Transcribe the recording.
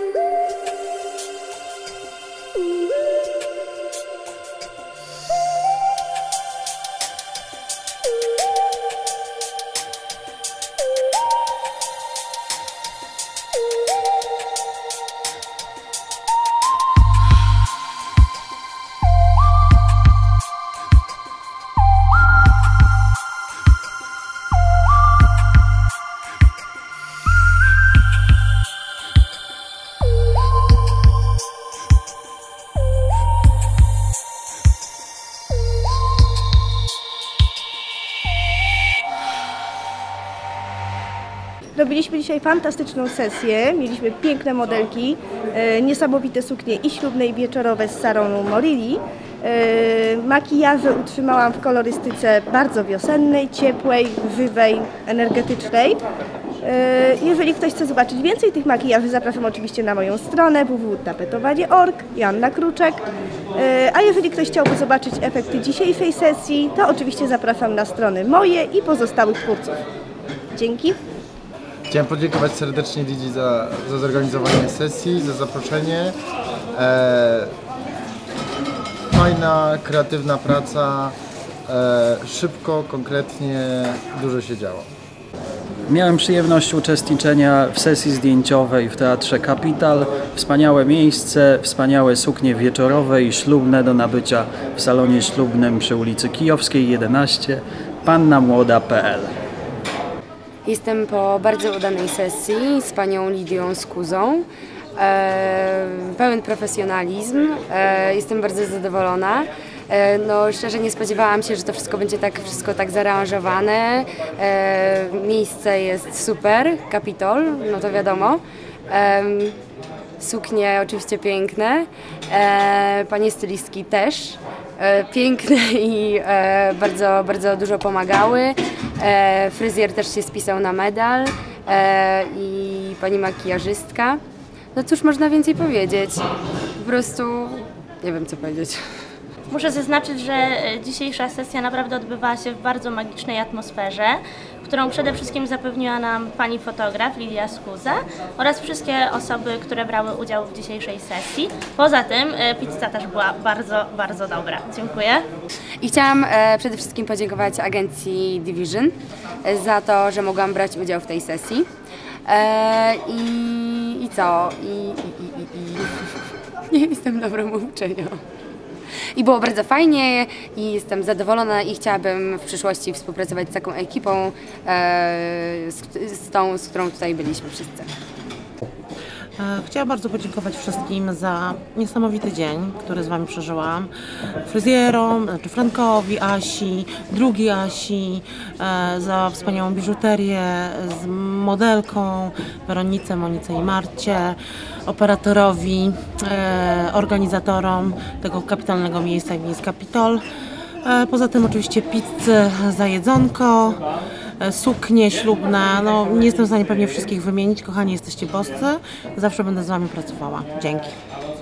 Robiliśmy dzisiaj fantastyczną sesję, mieliśmy piękne modelki, niesamowite suknie i ślubne i wieczorowe z Sarą Morilli. Makijaże utrzymałam w kolorystyce bardzo wiosennej, ciepłej, żywej, energetycznej. Jeżeli ktoś chce zobaczyć więcej tych makijaży, zapraszam oczywiście na moją stronę www.tapetowanie.org, Joanna Kruczek. A jeżeli ktoś chciałby zobaczyć efekty dzisiejszej sesji, to oczywiście zapraszam na strony moje i pozostałych twórców. Dzięki. Chciałem podziękować serdecznie Lidii za zorganizowanie sesji, za zaproszenie. Fajna, kreatywna praca, szybko, konkretnie, dużo się działo. Miałem przyjemność uczestniczenia w sesji zdjęciowej w Teatrze Kapital. Wspaniałe miejsce, wspaniałe suknie wieczorowe i ślubne do nabycia w salonie ślubnym przy ulicy Kijowskiej 11, pannamłoda.pl. Jestem po bardzo udanej sesji z panią Lidią Skuzą. Pełen profesjonalizm. Jestem bardzo zadowolona. No, szczerze nie spodziewałam się, że to wszystko tak zaaranżowane. Miejsce jest super, Kapitol, no to wiadomo. Suknie oczywiście piękne, panie stylistki też piękne i bardzo, bardzo dużo pomagały. Fryzjer też się spisał na medal i pani makijażystka. No cóż można więcej powiedzieć, po prostu nie wiem co powiedzieć. Muszę zaznaczyć, że dzisiejsza sesja naprawdę odbywała się w bardzo magicznej atmosferze, którą przede wszystkim zapewniła nam pani fotograf Lidia Skuza oraz wszystkie osoby, które brały udział w dzisiejszej sesji. Poza tym pizza też była bardzo, bardzo dobra. Dziękuję. I chciałam przede wszystkim podziękować agencji Division za to, że mogłam brać udział w tej sesji. I co? Nie jestem dobrą uczenią. I było bardzo fajnie i jestem zadowolona i chciałabym w przyszłości współpracować z taką ekipą, z którą tutaj byliśmy wszyscy. Chciałam bardzo podziękować wszystkim za niesamowity dzień, który z Wami przeżyłam. Fryzjerom, znaczy Frankowi, Asi, drugiej Asi, za wspaniałą biżuterię, z modelką, Weronice, Monice i Marcie, operatorowi, organizatorom tego kapitalnego miejsca, jakim jest Kapitol. Poza tym oczywiście pizzę za jedzonko, suknie ślubne, no nie jestem w stanie pewnie wszystkich wymienić, kochani jesteście boscy, zawsze będę z Wami pracowała. Dzięki.